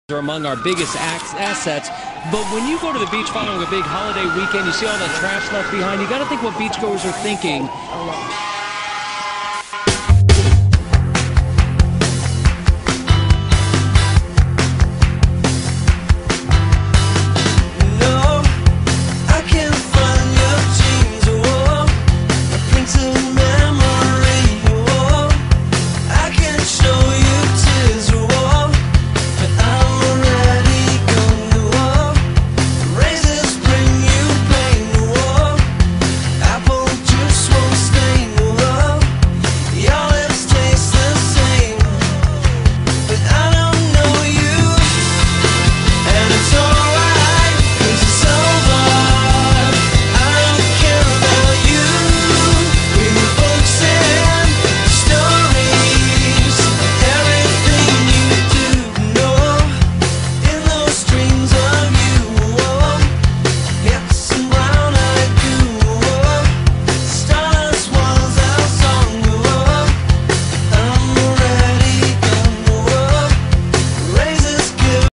are among our biggest assets. But when you go to the beach following a big holiday weekend, you see all that trash left behind, you got to think what beachgoers are thinking.